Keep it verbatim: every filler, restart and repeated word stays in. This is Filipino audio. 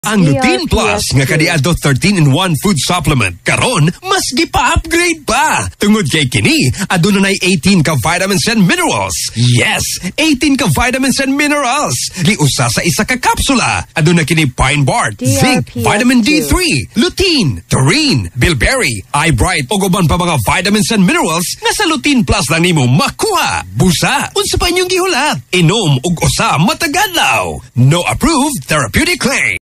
Ang Lutein Plus nga kaniadto thirteen in one food supplement karon mas gipa-upgrade pa. Tungod kay kini aduna nay eighteen ka vitamins and minerals. Yes, eighteen ka vitamins and minerals. Giusa sa isa ka kapsula. Aduna kini pine bark, zinc, vitamin D three, lutein, taurine, bilberry, eyebright ug uban pa mga vitamins and minerals nga sa Lutein Plus lang nimo makuha. Busa, unsa pa inyong gihulat? Inom ug usa matag adlaw. No approved therapeutic claim.